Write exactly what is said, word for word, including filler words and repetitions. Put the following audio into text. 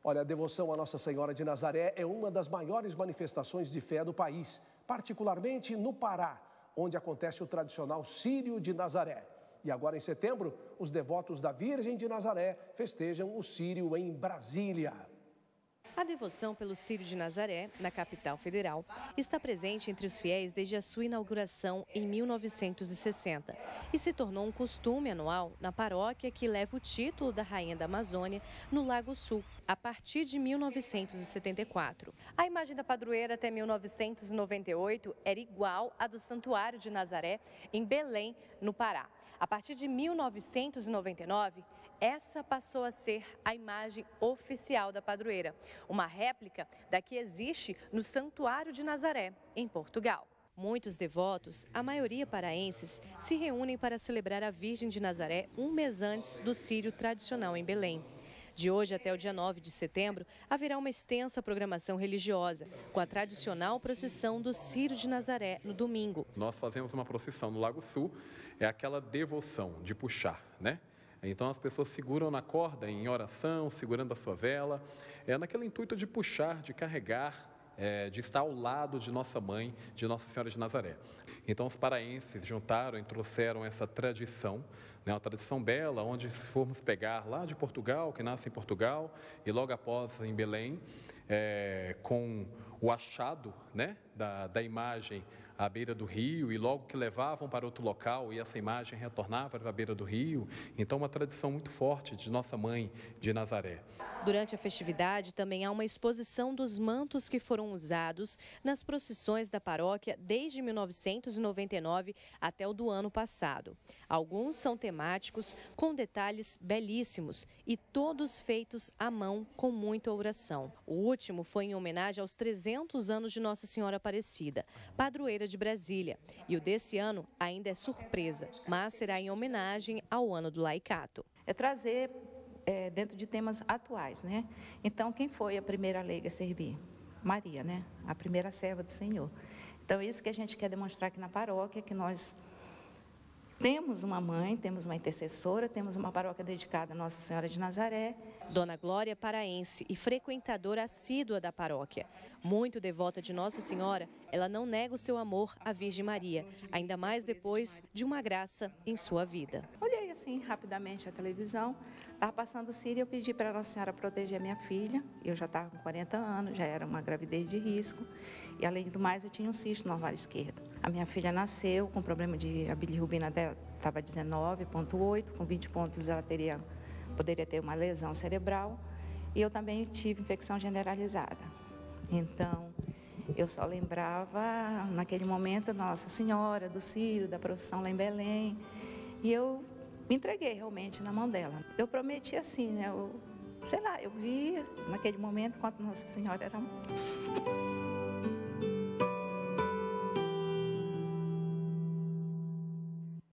Olha, a devoção à Nossa Senhora de Nazaré é uma das maiores manifestações de fé do país, particularmente no Pará, onde acontece o tradicional Círio de Nazaré. E agora, em setembro, os devotos da Virgem de Nazaré festejam o Círio em Brasília. A devoção pelo Círio de Nazaré, na capital federal, está presente entre os fiéis desde a sua inauguração em mil novecentos e sessenta e se tornou um costume anual na paróquia que leva o título da Rainha da Amazônia no Lago Sul, a partir de mil novecentos e setenta e quatro. A imagem da padroeira até mil novecentos e noventa e oito era igual à do Santuário de Nazaré, em Belém, no Pará. A partir de mil novecentos e noventa e nove, essa passou a ser a imagem oficial da padroeira, uma réplica da que existe no Santuário de Nazaré, em Portugal. Muitos devotos, a maioria paraenses, se reúnem para celebrar a Virgem de Nazaré um mês antes do Círio tradicional em Belém. De hoje até o dia nove de setembro, haverá uma extensa programação religiosa, com a tradicional procissão do Círio de Nazaré no domingo. Nós fazemos uma procissão no Lago Sul, é aquela devoção de puxar, né? Então as pessoas seguram na corda em oração, segurando a sua vela, é naquele intuito de puxar, de carregar, é, de estar ao lado de nossa mãe, de Nossa Senhora de Nazaré. Então os paraenses juntaram e trouxeram essa tradição, né, uma tradição bela, onde se formos pegar lá de Portugal, que nasce em Portugal, e logo após em Belém, é, com o achado, né, da, da imagem à beira do rio, e logo que levavam para outro local e essa imagem retornava para a beira do rio. Então uma tradição muito forte de Nossa Mãe de Nazaré. Durante a festividade também há uma exposição dos mantos que foram usados nas procissões da paróquia desde mil novecentos e noventa e nove até o do ano passado. Alguns são temáticos, com detalhes belíssimos e todos feitos à mão com muita oração. O último foi em homenagem aos trezentos anos de Nossa Senhora Aparecida, padroeira de Brasília. E o desse ano ainda é surpresa, mas será em homenagem ao ano do laicato. É trazer é, dentro de temas atuais, né? Então, quem foi a primeira leiga a servir? Maria, né? A primeira serva do Senhor. Então, isso que a gente quer demonstrar aqui na paróquia, que nós temos uma mãe, temos uma intercessora, temos uma paróquia dedicada a Nossa Senhora de Nazaré. Dona Glória paraense e frequentadora assídua da paróquia. Muito devota de Nossa Senhora, ela não nega o seu amor à Virgem Maria, ainda mais depois de uma graça em sua vida. Olhei assim rapidamente a televisão, estava passando o Círio e eu pedi para Nossa Senhora proteger a minha filha. Eu já estava com quarenta anos, já era uma gravidez de risco e, além do mais, eu tinha um cisto no ovário esquerdo. A minha filha nasceu com problema de a bilirrubina dela, estava dezenove vírgula oito, com vinte pontos ela teria, poderia ter uma lesão cerebral, e eu também tive infecção generalizada. Então, eu só lembrava, naquele momento, Nossa Senhora, do Círio, da procissão lá em Belém, e eu me entreguei realmente na mão dela. Eu prometi assim, né? Eu, sei lá, eu vi naquele momento quanto Nossa Senhora era